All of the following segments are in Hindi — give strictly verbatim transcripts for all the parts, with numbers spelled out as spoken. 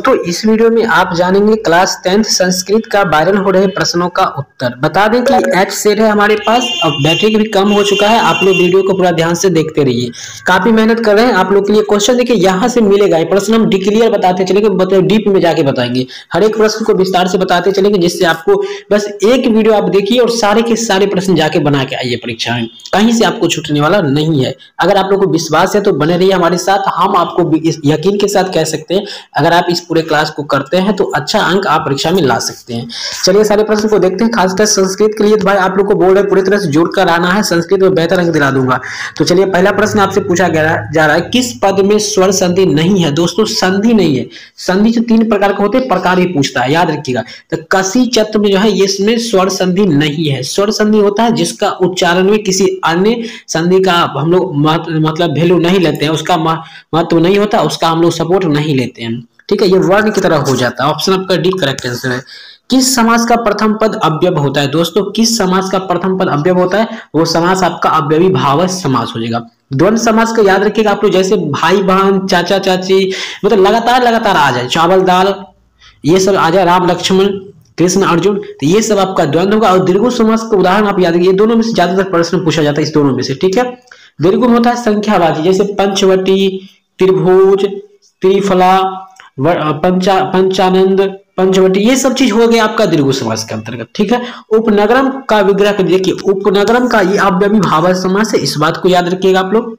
तो इस वीडियो में आप जानेंगे क्लास टेंथ संस्कृत का वायरल हो रहे प्रश्नों का उत्तर। बता दें कि एच सेट है हमारे पास, अब बैटरी भी कम हो चुका है। आप लोग वीडियो को पूरा ध्यान से देखते रहिए, काफी मेहनत कर रहे हैं आप लोग के लिए। क्वेश्चन देखिए यहाँ से मिलेगा, ये प्रश्न हम डिक्लियर बताते चलेंगे, मतलब डीप में जाके बताएंगे, हर एक प्रश्न को विस्तार से बताते चलेंगे, जिससे आपको बस एक वीडियो आप देखिए और सारे के सारे प्रश्न जाके बना के आइए परीक्षा में, कहीं से आपको छूटने वाला नहीं है। अगर आप लोग को विश्वास है तो बने रहिए हमारे साथ। हम आपको यकीन के साथ कह सकते हैं अगर आप इस पूरे क्लास को करते हैं तो अच्छा अंक आप परीक्षा में ला सकते हैं। चलिए सारे प्रश्न को देखते हैं। खासकर संस्कृत के लिए तो भाई आप लोग को बोल रहे पूरी तरह से जुड़कर आना है, संस्कृत में बेहतर अंक दिला दूंगा। तो चलिए पहला प्रश्न आपसे पूछा गया जा रहा है, किस पद में स्वर संधि नहीं है? दोस्तों संधि नहीं है। संधि जो तीन प्रकार के होते हैं, प्रकार ही पूछता है, याद रखिएगा। तो कसी चत्र में जो है इसमें स्वर संधि नहीं है। स्वर संधि होता है जिसका उच्चारण में किसी अन्य संधि का हम लोग मतलब वैल्यू नहीं लेते हैं, उसका महत्व नहीं होता, उसका हम लोग सपोर्ट नहीं लेते हैं, ठीक है। ये वर्ण की तरह हो जाता है। ऑप्शन आपका डी करेक्ट आंसर है। किस समास का प्रथम पद अव्यय होता है? दोस्तों किस समास का प्रथम पद अव्यय होता है? वो समास आपका अव्ययी भाव समास हो जाएगा। द्वंद्व समास का याद रखिएगा आप लोग, जैसे भाई बहन, चाचा चाची, मतलब लगातार लगातार आ जाए, चावल दाल, ये सब आ जाए, राम लक्ष्मण, कृष्ण अर्जुन, तो ये सब आपका द्वंद्व होगा। और दीर्घ समास का उदाहरण आप याद रखिए, ये दोनों में से ज्यादातर प्रश्न पूछा जाता है, इस दोनों में से, ठीक है। दीर्घ होता है संख्यावाची, जैसे पंचवटी, त्रिभुज, त्रिफला, पंचा पंचानंद, पंचवटी, ये सब चीज हो गया आपका दीर्घ समास के अंतर्गत, ठीक है। उपनगरम का विग्रह कर देखिए, उपनगरम का ये अव्ययी भाव समास है, इस बात को याद रखिएगा आप लोग।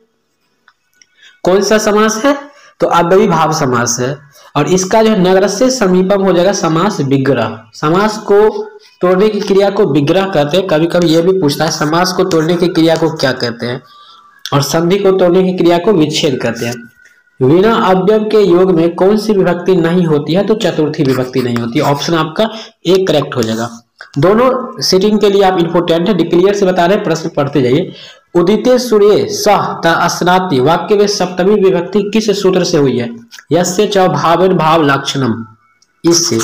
कौन सा समास है? तो अव्ययी भाव समास है। और इसका जो है नगर से समीपम हो जाएगा समास विग्रह। समास को तोड़ने की क्रिया को विग्रह कहते हैं। कभी कभी यह भी पूछता है समास को तोड़ने की क्रिया को क्या कहते हैं, और संधि को तोड़ने की क्रिया को विच्छेद कहते हैं। बिना अव्यय के योग में कौन सी विभक्ति नहीं होती है? तो चतुर्थी विभक्ति नहीं होती है। ऑप्शन आपका एक करेक्ट हो जाएगा। दोनों सीटिंग के लिए आप इंपोर्टेंट है, डिक्लियर से बता रहे हैं, प्रश्न पढ़ते जाइए। उदिते सूर्य सह अस्नाति वाक्य में सप्तमी विभक्ति किस सूत्र से हुई है? यस्य च भावेन भाव लक्षणम, इससे।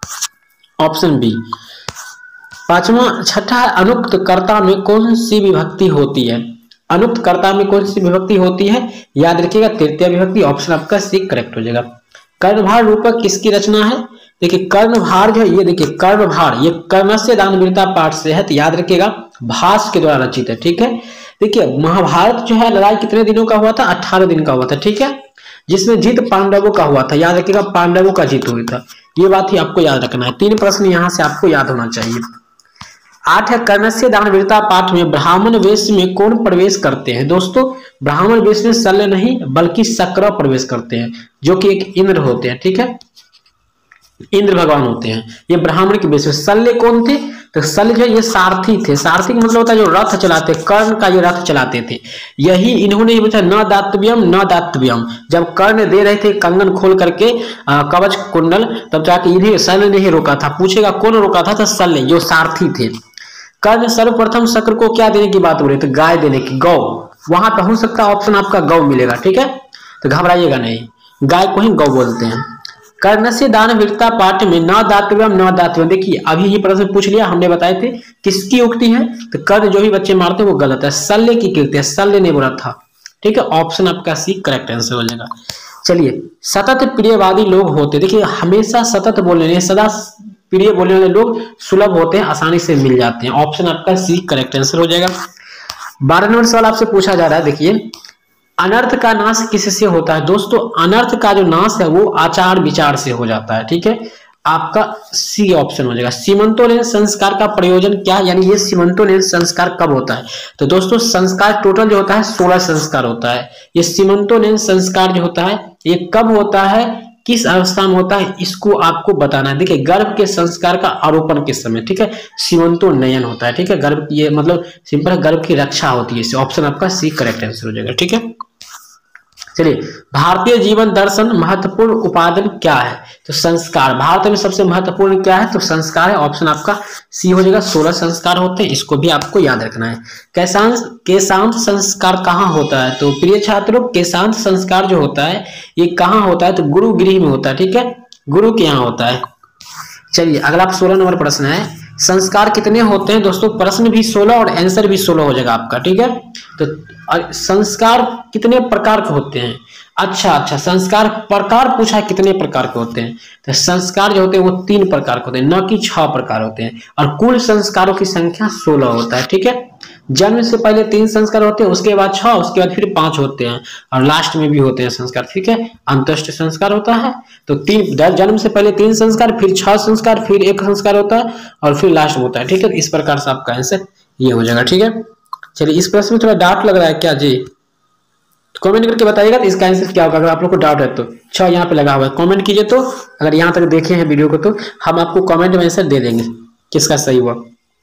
Option B. पांचवा छठा है, अनुक्त कर्ता में कौन सी विभक्ति होती है? अनुक्त कर्ता में कौन सी विभक्ति होती है? याद रखिएगा तृतीय विभक्ति। ऑप्शन आपका सी करेक्ट हो जाएगा। कर्णभार रूपक किसकी रचना है? देखिए कर्णभार जो है, ये देखिए कर्णभार, ये कर्णस्य दानवीरता पाठ से है, तो याद रखिएगा भास के द्वारा रचित है, ठीक है। देखिए महाभारत जो है लड़ाई कितने दिनों का हुआ था? अठारह दिन का हुआ था, ठीक है, जिसमें जीत पांडवों का हुआ था। याद रखिएगा पांडवों का जीत हुआ था, ये बात ही आपको याद रखना है। तीन प्रश्न यहाँ से आपको याद होना चाहिए। आठ है, कर्णस्य दानवीरता पाठ में ब्राह्मण वेश में कौन प्रवेश करते हैं? दोस्तों ब्राह्मण वेश में शल्य नहीं बल्कि शक्र प्रवेश करते हैं, जो कि एक इंद्र होते हैं, ठीक है, इंद्र भगवान होते हैं। ये ब्राह्मण के वेश में। शल्य कौन थे? तो शल्य जो ये सारथी थे। सारथी का मतलब होता है जो रथ चलाते, कर्ण का ये रथ चलाते थे। यही इन्होंने पूछा न दातव्यम न दातव्यम, जब कर्ण दे रहे थे कंगन खोल करके कवच कुंडल, तब जाके इन्हें शल्य ने ही रोका था। पूछेगा कौन रोका था? तो शल्य, जो सारथी थे। कर्ण सर्वप्रथम शक्र को क्या देने की बात हो रही है? तो गाय देने की, गौ। वहां पर हो सकता है ऑप्शन आपका गौ मिलेगा, ठीक है, तो घबराइएगा नहीं, गाय को ही गौ बोलते हैं। कर्णस्य दानवीरता पाठ में न दातव्यम न दातव्यम, देखिए अभी ये प्रश्न पूछ लिया, हमने बताए थे किसकी उक्ति है? तो कर्ण जो भी बच्चे मारते हैं वो गलत है, शल्य की कीर्ति है, शल्य ने बोला था, ठीक है। ऑप्शन आपका सी करेक्ट आंसर हो जाएगा। चलिए सतत प्रियवादी लोग होते, देखिए हमेशा सतत बोलने, सदा प्रिय बोलने वाले लोग सुलभ होते हैं, आसानी से मिल जाते हैं। ऑप्शन आपका सी करेक्ट आंसर हो जाएगा। बारह नंबर सवाल आपसे पूछा जा रहा है, देखिए अनर्थ का नाश किससे होता है? दोस्तों अनर्थ का जो नाश है वो आचार विचार से हो जाता है, ठीक है, आपका सी ऑप्शन हो जाएगा। सीमंतोलेन संस्कार का प्रयोजन क्या, यानी ये सीमंतोलेन संस्कार कब होता है? तो दोस्तों संस्कार टोटल जो होता है सोलह संस्कार होता है। ये सीमंतोलेन संस्कार जो होता है ये कब होता है, किस अवस्था में होता है, इसको आपको बताना है। देखिए गर्भ के संस्कार का आरोपण के समय, ठीक है, सीमंतोन्नयन होता है, ठीक है, गर्भ ये मतलब सिंपल गर्भ की रक्षा होती है। ऑप्शन आपका सी करेक्ट आंसर हो जाएगा, ठीक है। चलिए भारतीय जीवन दर्शन महत्वपूर्ण उपादान क्या है? तो संस्कार। भारत में सबसे महत्वपूर्ण क्या है? तो संस्कार है। ऑप्शन आपका सी हो जाएगा। सोलह संस्कार होते हैं, इसको भी आपको याद रखना है। केशांत केशांत संस्कार कहाँ होता है? तो प्रिय छात्रों केशांत संस्कार जो होता है ये कहाँ होता है? तो गुरु गृह में होता है, ठीक है, गुरु के यहाँ होता है। चलिए अगला सोलह नंबर प्रश्न है, संस्कार कितने होते हैं? दोस्तों प्रश्न भी सोलह और आंसर भी सोलह हो जाएगा आपका, ठीक है। तो संस्कार कितने प्रकार के होते हैं? अच्छा अच्छा, संस्कार प्रकार पूछा है कितने प्रकार के होते हैं, तो संस्कार जो होते हैं वो तीन प्रकार के होते हैं, न कि छह प्रकार होते हैं, और कुल संस्कारों की संख्या सोलह होता है। ठीक है, जन्म से पहले तीन संस्कार होते हैं, उसके बाद छह, उसके बाद फिर पांच होते हैं, और लास्ट में भी होते हैं संस्कार। ठीक है, अंत्येष्टि संस्कार होता है, तो तीन जन्म से पहले तीन संस्कार, फिर छह संस्कार, फिर एक संस्कार होता है, और फिर लास्ट में होता है। ठीक है, इस प्रकार से आपका आंसर ये हो जाएगा। ठीक है, चलिए इस प्रश्न में थोड़ा डाउट लग रहा है क्या जी, कमेंट करके बताइएगा तो इसका आंसर क्या होगा। अगर आप लोग को डाउट है तो अच्छा यहाँ पे लगा हुआ है, कमेंट कीजिए। तो अगर यहाँ तक देखे हैं वीडियो को तो हम आपको कमेंट में आंसर दे देंगे किसका सही हुआ।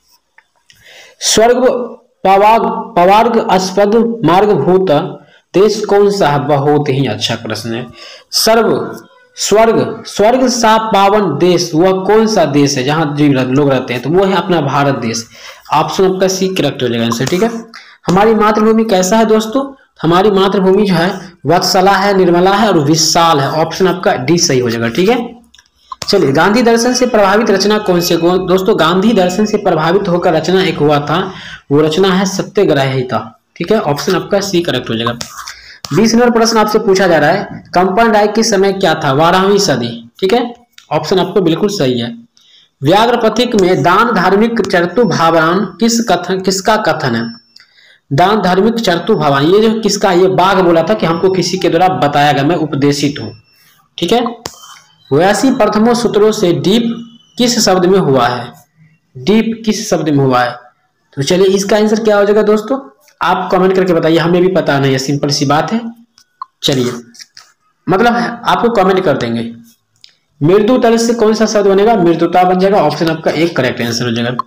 स्वर्ग पवाग पवार्ग अस्पद मार्ग भूत देश कौन सा है, बहुत ही अच्छा प्रश्न है। सर्व स्वर्ग स्वर्ग सा पावन देश वह कौन सा देश है जहां जीव लोग रहते हैं, तो वो है अपना भारत देश। ऑप्शन आपका सी करेक्ट हो जाएगा आंसर। ठीक है, हमारी मातृभूमि कैसा है दोस्तों, हमारी मातृभूमि जो है वत्सला है, निर्मला है और विशाल है। ऑप्शन आपका डी सही हो जाएगा। ठीक है, चलिए गांधी दर्शन से प्रभावित रचना कौन से, दोस्तों गांधी दर्शन से प्रभावित होकर रचना एक हुआ था, वो रचना है सत्याग्रहिता। ठीक है, ऑप्शन आपका सी करेक्ट हो जाएगा। बीस नंबर प्रश्न आपसे पूछा जा रहा है, कंपन राय के समय क्या था, बारहवीं सदी। ठीक है, ऑप्शन आपको बिल्कुल सही है। व्याघ्रपथिक में दान धार्मिक चर्तु भावान किस कथन किसका कथन है, दान धार्मिक चर्तु भावान ये जो किसका, ये बाघ बोला था कि हमको किसी के द्वारा बताया गया, मैं उपदेशित हूं। ठीक है, वैसी प्रथमों सूत्रों से डीप किस शब्द में हुआ है, डीप किस शब्द में हुआ है, तो चलिए इसका आंसर क्या हो जाएगा दोस्तों, आप कमेंट करके बताइए, हमें भी पता नहीं है, सिंपल सी बात है। चलिए मतलब है आपको कमेंट कर देंगे। मृदु तल से कौन सा शब्द बनेगा, मृदुता बन जाएगा। ऑप्शन आपका एक करेक्ट आंसर हो जाएगा।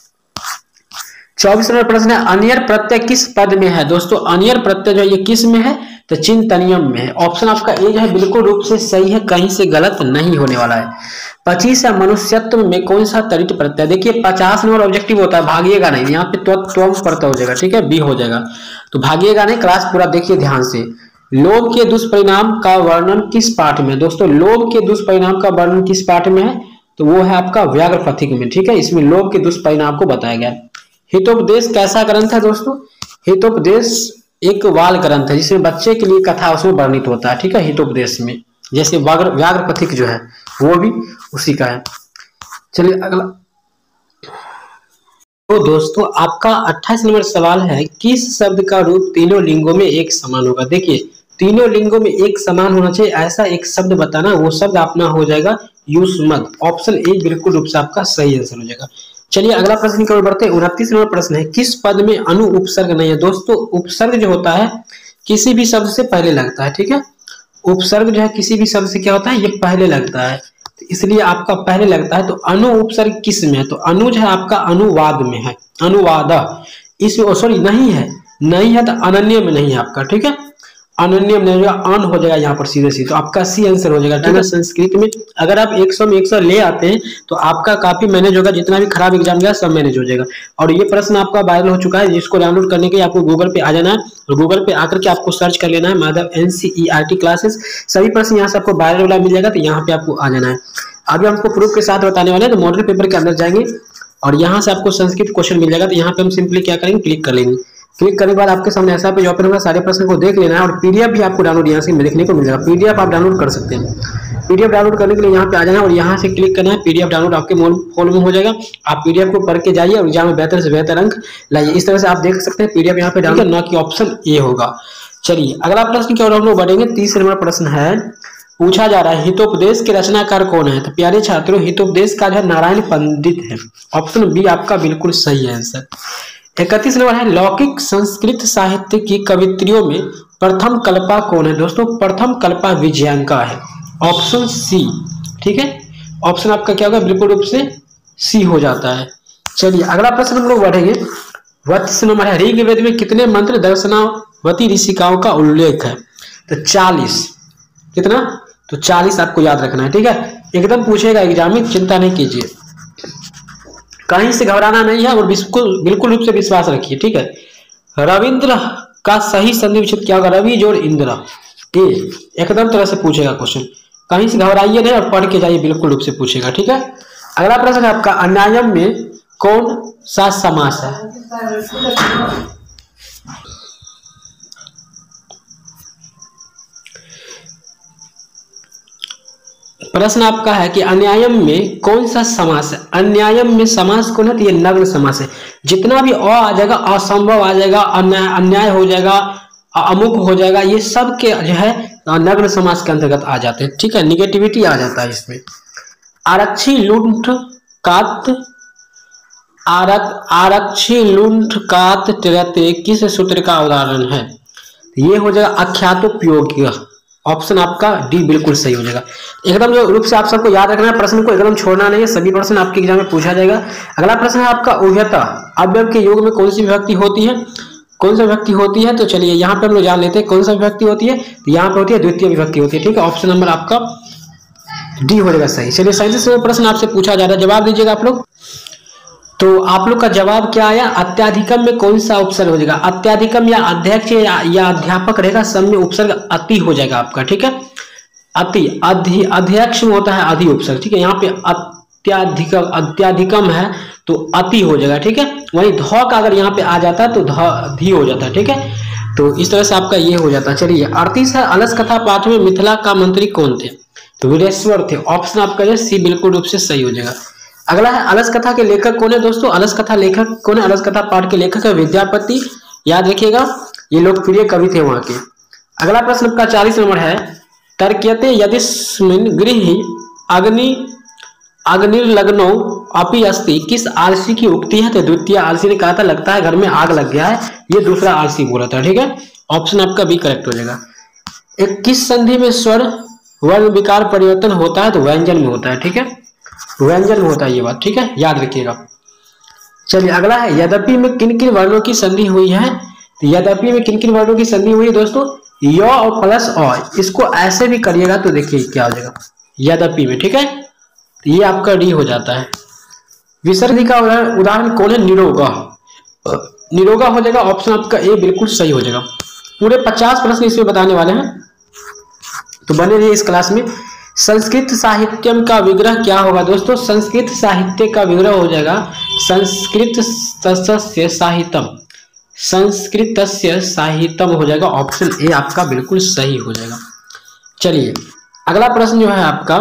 चौबीस नंबर प्रश्न है, अनियर प्रत्यय किस पद में है, दोस्तों अनियर प्रत्यय जो ये किस में है, तो चिंतनियम में है। ऑप्शन आपका ए जो है बिल्कुल रूप से सही है, कहीं से गलत नहीं होने वाला है। पच्चीस है, मनुष्यत्व में कौन सा तरित प्रत्यय, देखिए पचास नंबर ऑब्जेक्टिव होता है, भागिएगा नहीं, यहाँ पे त्व त्वम प्रत्यय हो जाएगा। ठीक है, बी हो जाएगा, तो भागिएगा नहीं, क्लास पूरा देखिए ध्यान से। लोभ के दुष्परिणाम का वर्णन किस पाठ में, दोस्तों लोभ के दुष्परिणाम का वर्णन किस पाठ में है, तो वो है आपका व्याघ्रपथिक में। ठीक है, इसमें लोभ के दुष्परिणाम को बताया गया। हितोपदेश कैसा ग्रंथ है दोस्तों, हितोपदेश एक वाल ग्रंथ है जिसमें बच्चे के लिए कथा उसमें वर्णित होता है। ठीक है, हितोपदेश में, जैसे व्याघ्रपथिक जो है वो भी उसी का है। चलिए अगला, तो दोस्तों आपका अट्ठाईस नंबर सवाल है, किस शब्द का रूप तीनों लिंगों में एक समान होगा। देखिए तीनों लिंगों में एक समान होना चाहिए, ऐसा एक शब्द बताना, वो शब्द अपना हो जाएगा युष्मद। ऑप्शन ए बिल्कुल रूप से आपका सही आंसर हो जाएगा। चलिए अगला प्रश्न की ओर बढ़ते हैं। उनतीस नंबर प्रश्न है, किस पद में अनु उपसर्ग नहीं है, दोस्तों उपसर्ग जो होता है किसी भी शब्द से पहले लगता है। ठीक है, उपसर्ग जो है किसी भी शब्द से क्या होता है, ये पहले लगता है, तो इसलिए आपका पहले लगता है। तो अनु उपसर्ग किस में है, तो अनु जो है आपका अनुवाद में है, अनुवाद इसमें सॉरी नहीं है, नहीं है तो अनन्य में नहीं है आपका। ठीक है, अनन्य में नहीं, अन हो जाएगा यहाँ पर सीधे सीधे, तो आपका सी आंसर हो जाएगा। ठीक है, संस्कृत में अगर आप सौ में सौ ले आते हैं तो आपका काफी मैनेज होगा, जितना भी खराब एग्जाम गया सब मैनेज हो जाएगा। और ये प्रश्न आपका वायरल हो चुका है, जिसको डाउनलोड करने के लिए आपको गूगल पे आ जाना है, और गूगल पे आकर के आपको सर्च कर लेना है माधव एनसीईआरटी क्लासेस, सभी प्रश्न यहाँ से आपको वायरल वाला मिल जाएगा, तो यहाँ पे आपको आ जाना है। अभी हमको प्रूफ के साथ बताने वाले हैं, तो मॉडल पेपर के अंदर जाएंगे और यहाँ से आपको संस्कृत क्वेश्चन मिल जाएगा, तो यहाँ पे हम सिंपली क्या करेंगे, क्लिक कर लेंगे। क्लिक करने के बाद आपके सामने ऐसा पेज ओपन होगा, सारे प्रश्न को देख लेना है, और पीडीएफ भी आपको डाउनलोड यहाँ से देखने को मिल जाएगा। पीडीएफ आप डाउनलोड कर सकते हैं, पीडीएफ डाउनलोड करने के लिए यहाँ पे आ जाना है और यहाँ से क्लिक करना है, पीडीएफ डाउनलोड आपके फोन में हो जाएगा। आप पीडीएफ को पढ़ के जाइए और एग्जाम में बेहतर से बेहतर अंक लाइए। इस तरह से आप देख सकते हैं पीडीएफ यहाँ पे डाउनलोड, ना कि ऑप्शन ए होगा। चलिए अगला प्रश्न की ओर हम लोग बढ़ेंगे। तीसरे नंबर प्रश्न है, पूछा जा रहा है हितोपदेश के रचनाकार कौन है, तो प्यारे छात्रों हितोपदेश का जो है नारायण पंडित है। ऑप्शन बी आपका बिल्कुल सही है आंसर। इकतीस नंबर है, लौकिक संस्कृत साहित्य की कवित्रियों में प्रथम कल्पा कौन है, दोस्तों प्रथम कल्पा विजयांका है। Option C. ठीक है, ऑप्शन आपका क्या होगा, बिल्कुल रूप से सी हो जाता है। चलिए अगला प्रश्न हम लोग बढ़ेंगे। बत्तीस नंबर है, ऋग्वेद में कितने मंत्र दर्शनावती ऋषिकाओं का उल्लेख है, तो चालीस। कितना, तो चालीस आपको याद रखना है। ठीक है, एकदम पूछेगा एग्जाम में, चिंता नहीं कीजिए, कहीं से घबराना नहीं है और बिल्कुल बिल्कुल रूप से विश्वास रखिए। ठीक है, रविंद्र का सही संधि विच्छेद क्या होगा, रवि जोड़ इंद्र, ये एकदम तरह से पूछेगा क्वेश्चन, कहीं से घबराइए नहीं और पढ़ के जाइए, बिल्कुल रूप से पूछेगा। ठीक है, अगला प्रश्न है आपका, अन्यायम में कौन सा समास है, प्रश्न आपका है कि अन्यायम में कौन सा समास है। अन्यायम में समास कौन है, तो ये नग्न समास है। जितना भी अ आ जाएगा, असंभव आ जाएगा, अन्याय अन्याय हो जाएगा, अमुक हो जाएगा, ये सब के जो है नग्न समास के अंतर्गत आ जाते हैं। ठीक है, निगेटिविटी आ जाता है इसमें। आरक्षी लुंठ कात आरक आरक्षी लुंठ कात त्रयते किस सूत्र का उदाहरण है। ये हो जाएगा अख्यातोपयोगी। ऑप्शन आपका डी बिल्कुल सही हो जाएगा। एकदम जो रूप से आप सबको याद रखना है, प्रश्न को एकदम छोड़ना नहीं है, सभी प्रश्न आपके एग्जाम में पूछा जाएगा। अगला प्रश्न है आपका उभयता अव्यय के योग में कौन सी विभक्ति होती है, कौन सी विभक्ति होती है। तो चलिए यहाँ पे हम लोग जान लेते हैं कौन सा विभक्ति होती है। तो यहाँ पे होती है द्वितीय विभक्ति होती है। ठीक है, ऑप्शन नंबर आपका डी हो जाएगा सही। चलिए सही से प्रश्न आपसे पूछा जा रहा है, जवाब दीजिएगा आप लोग। तो आप लोग का जवाब क्या आया, अत्याधिकम में कौन सा उपसर्ग हो जाएगा। अत्याधिकम या अध्यक्ष या, या अध्यापक रहेगा, सब में उपसर्ग अति हो जाएगा आपका। ठीक है, अति अधि अध्यक्ष में होता है अधि उपसर्ग। ठीक है, यहाँ पे अत्याधिक अत्याधिकम है तो अति हो जाएगा। ठीक है, वही ध का अगर यहाँ पे आ जाता है तो ध धी हो जाता है। ठीक है, तो इस तरह से आपका ये हो जाता है। चलिए अड़तीस है, अलस कथा पाठ में मिथिला का मंत्री कौन थे। तो वीरेश्वर थे। ऑप्शन आपका जो सी बिल्कुल रूप से सही हो जाएगा। अगला है अलस कथा के लेखक कौन है दोस्तों। अलस कथा लेखक कौन है, अलस कथा पाठ के लेखक है विद्यापति। याद रखिएगा, ये लोकप्रिय कवि थे वहां के। अगला प्रश्न आपका चालीस नंबर है, तर्क्यते यदिस्मिन् गृहे अग्नि अग्निर्लग्नो अपि अस्ति किस आलसी की उक्ति है। तो द्वितीय आलसी ने कहा था लगता है घर में आग लग गया है, ये दूसरा आलसी बोला था। ठीक है, ऑप्शन आपका बी करेक्ट हो जाएगा। एक किस संधि में स्वर वर्ण विकार परिवर्तन होता है। तो व्यंजन में होता है। ठीक है, व्यंजन में होता है ये बात। ठीक है, याद रखिएगा। चलिए अगला है, यद्यपि में किन किन वर्णों की संधि हुई है। तो यद्यपि में किन किन वर्णों की संधि हुई है दोस्तों, य और प्लस अ। इसको ऐसे भी करिएगा तो देखिए क्या हो जाएगा, यद्यपि में। ठीक है, तो ये आपका डी हो जाता है। विसर्ग का उदाहरण कौन है, निरोगा। निरोगा हो जाएगा, ऑप्शन आपका ए बिल्कुल सही हो जाएगा। पूरे पचास प्रश्न इसमें बताने वाले हैं, तो बने रहिए इस क्लास में। संस्कृत साहित्यम का विग्रह क्या होगा दोस्तों। संस्कृत साहित्य का विग्रह हो जाएगा संस्कृत तस्य साहित्यम। संस्कृत साहित्यम हो जाएगा, ऑप्शन ए आपका बिल्कुल सही हो जाएगा। चलिए अगला प्रश्न जो है आपका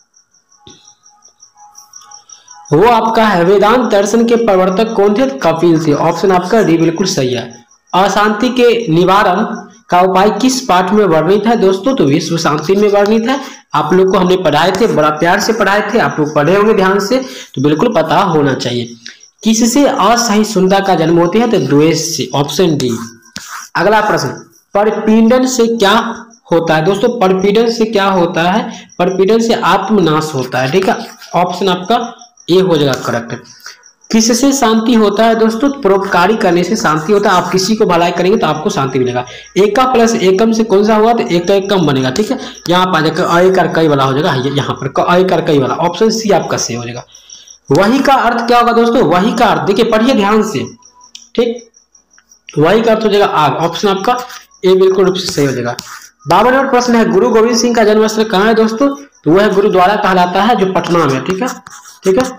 वो आपका है, वेदांत दर्शन के प्रवर्तक कौन थे। कपिल थे। ऑप्शन आपका डी बिल्कुल सही है। अशांति के निवारण का उपाय किस पाठ में वर्णित है दोस्तों। तो विश्व शांति में वर्णित है। आप लोग को हमने पढ़ाए थे, बड़ा प्यार से पढ़ाए थे, आप लोग पढ़े होंगे ध्यान से, तो बिल्कुल पता होना चाहिए। किससे असहिष्णुता का जन्म होती है। तो द्वेष से, ऑप्शन डी। अगला प्रश्न, परपीड़न से क्या होता है दोस्तों। परपीड़न से क्या होता है, परपीड़न से आत्मनाश होता है। ठीक है, ऑप्शन आपका ए हो जाएगा करेक्ट। किससे शांति होता है दोस्तों। परोपकारी करने से शांति होता है। आप किसी को भलाई करेंगे तो आपको शांति मिलेगा। एका प्लस एकम से कौन सा हुआ, तो एक का एकम बनेगा। ठीक है, यहाँ पर अकार कई वाला हो जाएगा, यहाँ पर अकार कई वाला, ऑप्शन सी आपका सही हो जाएगा। वही का अर्थ क्या होगा दोस्तों। वही का अर्थ देखिए, पढ़िए ध्यान से। ठीक, वही का अर्थ हो जाएगा आग, ऑप्शन आपका ए बिल्कुल रूप से सही हो जाएगा। बावन नंबर प्रश्न है, गुरु गोविंद सिंह का जन्म स्थल कहाँ है दोस्तों। तो वह गुरुद्वारा कहलाता है जो पटना में। ठीक है, ठीक है,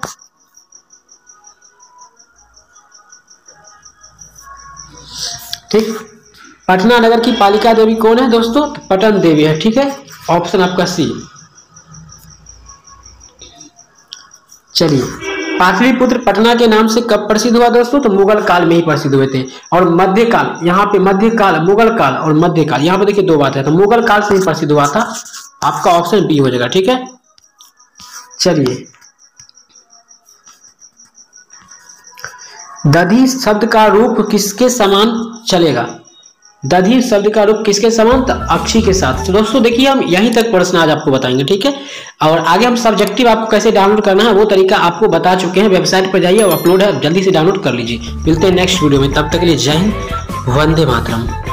ठीक। पटना नगर की पालिका देवी कौन है दोस्तों। तो पटन देवी है। ठीक है, ऑप्शन आपका सी। चलिए, पाटलिपुत्र पटना के नाम से कब प्रसिद्ध हुआ दोस्तों। तो मुगल काल में ही प्रसिद्ध हुए थे। और मध्यकाल, यहाँ पे मध्यकाल, मुगल काल और मध्यकाल, यहाँ पे देखिए दो बात है, तो मुगल काल से ही प्रसिद्ध हुआ था। आपका ऑप्शन बी हो जाएगा। ठीक है, चलिए, दधी शब्द का रूप किसके समान चलेगा। दधी शब्द का रूप किसके समान, तो अक्षी के साथ। तो दोस्तों देखिए, हम यहीं तक प्रश्न आज आपको बताएंगे। ठीक है, और आगे हम सब्जेक्टिव आपको कैसे डाउनलोड करना है वो तरीका आपको बता चुके हैं। वेबसाइट पर जाइए और अपलोड है, जल्दी से डाउनलोड कर लीजिए। मिलते हैं नेक्स्ट वीडियो में, तब तक के लिए जय हिंद, वंदे मातरम।